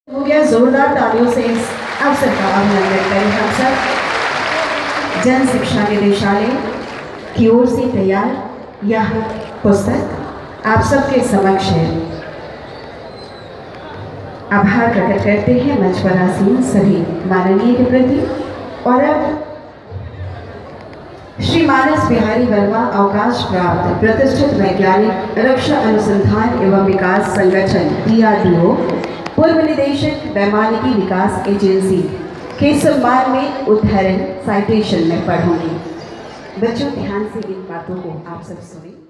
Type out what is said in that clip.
हो गया। जोरदार तालियों से इस अवसर का अभिनंदन करें हम सब। जन शिक्षा निदेशालय की ओर से तैयार यह पुस्तक आप सबके समक्ष है। आभार प्रकट करते हैं मंच पर आसीन सभी माननीय के प्रति। और अब श्री मानस बिहारी वर्मा अवकाश प्राप्त प्रतिष्ठित वैज्ञानिक रक्षा अनुसंधान एवं विकास संगठन DRDO पूर्व निदेशक वैमानिकी विकास एजेंसी के सम्मान में उद्धरण साइटेशन में पढ़ूंगी। बच्चों ध्यान से इन बातों को आप सब सुने।